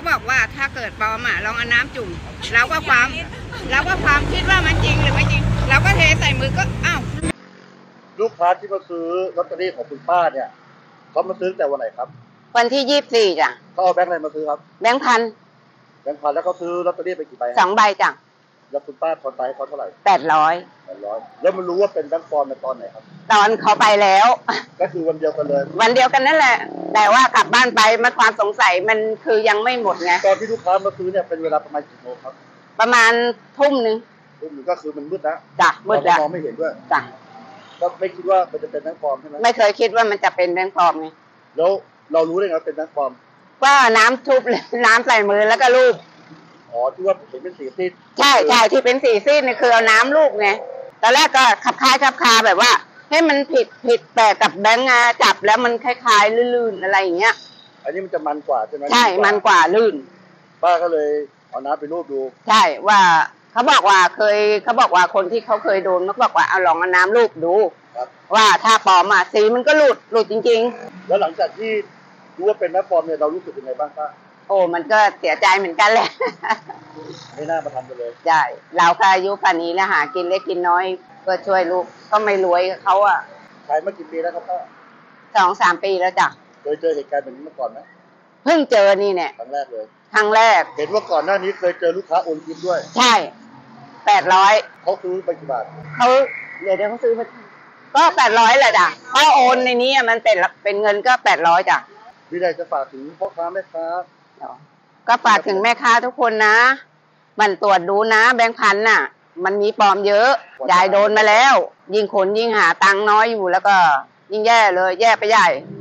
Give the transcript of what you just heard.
บอกว่าถ้าเกิดปลอมลองเอาน้ำจุ่มเราก็ความคิดว่ามันจริงหรือไม่จริงเราก็เทใส่มือก็อ้าวลูกค้าที่มาซื้อลอตเตอรี่ของคุณป้าเนี่ยเขามาซื้อแต่วันไหนครับวันที่24จ้ะเขาเอาแบงค์อะไรมาซื้อครับแบงค์พันแล้วเขาซื้อลอตเตอรี่ไปกี่ใบ 2 ใบจ้ะแล้วคุณป้าทอนไปให้เขาเท่าไหร่ 800 แล้วมันรู้ว่าเป็นแบงค์ปลอมในตอนไหนครับตอนเขาไปแล้วก็คือวันเดียวกันเลยวันเดียวกันนั่นแหละแต่ว่ากลับบ้านไปมันความสงสัยมันคือยังไม่หมดไงตอนที่ลูกค้ามาซื้อเนี่ยเป็นเวลาประมาณกี่โมงครับประมาณทุ่มนึงก็คือมันมืดนะจ้ะมืดแล้วมองไม่เห็นด้วยจ้ะก็ไม่คิดว่ามันจะเป็นแบงค์ปลอมใช่ไหมไม่เคยคิดว่ามันจะเป็นแบงค์ปลอมไงแล้วเรารู้ได้ไงว่าเป็นแบงค์ปลอมว่าน้ำทุบน้ำใส่มือแล้วก็ลูบที่ว่าเห็นเป็นสีซีดใช่ที่เป็นสีซีดนี่คือเอาน้ำลูบไงตอนแรกก็ขับคาแบบว่าให้มันผิดแปลกกับแบงค์จับแล้วมันคล้ายๆลื่นๆอะไรอย่างเงี้ยอันนี้มันจะมันกว่าใช่ไหมใช่มันกว่าลื่นป้าก็เลยเอาน้ำไปรูปดูใช่ว่าเขาบอกว่าคนที่เขาเคยโดนเขาบอกว่าเอาลองเอาน้ำรูปดูว่าถ้าปลอมสีมันก็หลุดจริงๆแล้วหลังจากที่รู้ว่าเป็นแบงค์ปลอมเนี่ยเรารู้สึกยังไงบ้างป้าโอ้มันก็เสียใจเหมือนกันแหละไม่น่ามาทำกันเลยใช่เราก็อายุป่านนี้แล้วหากินเล็กกินน้อยก็ช่วยลูกก็ไม่รวยเขาขายมากี่ปีแล้วครับป้า2-3 ปีแล้วจ้ะเคยเจอเหตุการณ์แบบนี้มาก่อนไหมเพิ่งเจอนี่เนี่ยครั้งแรกเลยครั้งแรกเห็นว่าก่อนหน้านี้เคยเจอลูกค้าโอนกินด้วยใช่800 เขาซื้อไปกี่บาทเขาเดี๋ยวเขาซื้อไปก็800แหละจ้ะเพราะโอนในนี้มันเป็นเงินก็800จ้ะมีอะไรจะฝากถึงพ่อค้าแม่ค้าก็ฝากถึงแม่ค้าทุกคนนะมันตรวจดูนะแบงค์พันน่ะมันมีปลอมเยอะยายโดนมาแล้วยิ่งคนยิ่งหาตังค์น้อยอยู่แล้วก็ยิ่งแย่เลยแย่ไปใหญ่